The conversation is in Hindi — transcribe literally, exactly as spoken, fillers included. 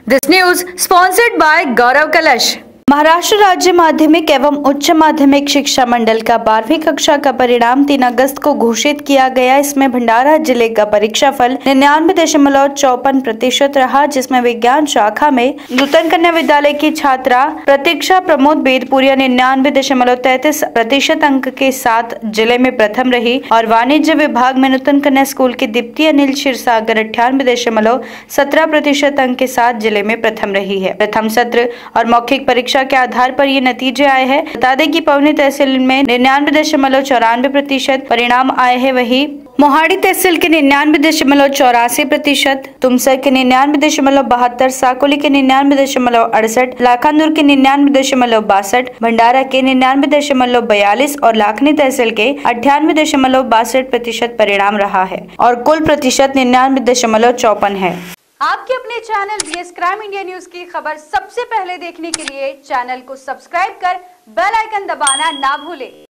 This news sponsored by Gaurav Kalash। Maharashtra राज्य माध्यमिक एवं उच्च माध्यमिक शिक्षा मंडल का बारहवीं कक्षा का परिणाम तीन अगस्त को घोषित किया गया। इसमें भंडारा जिले का परीक्षा फल निन्यानवे दशमलव चौपन प्रतिशत रहा, जिसमें विज्ञान शाखा में नूतन कन्या विद्यालय की छात्रा प्रतीक्षा प्रमोद बेदपुरिया निन्यानवे दशमलव तैतीस प्रतिशत अंक के साथ जिले में प्रथम रही और वाणिज्य विभाग में नूतन कन्या स्कूल के दीप्ति अनिल क्षीरसागर अट्ठानवे दशमलव सत्रह प्रतिशत अंक के साथ जिले में प्रथम रही है। प्रथम सत्र और मौखिक परीक्षा के आधार पर ये नतीजे आए हैं। बता दें कि पवनी तहसील में निन्यानवे दशमलव चौरानवे प्रतिशत परिणाम आए हैं, वही मोहाड़ी तहसील के निन्यानवे दशमलव चौरासी प्रतिशत, तुमसर के निन्यानवे दशमलव बहत्तर, साकोली के निन्यानवे दशमलव अड़सठ, लाखांदूर के निन्यानवे दशमलव बासठ, भंडारा के निन्यानवे दशमलव बयालीस और लाखनी तहसील के अट्ठानवे दशमलव बासठ प्रतिशत परिणाम रहा है और कुल प्रतिशत निन्यानवे दशमलव चौपन है। आपके अपने channel BS crime India news की खबर सबसे पहले देखने के लिए चैनल को सब्सक्राइब कर बेल आइकन दबाना ना भूलें।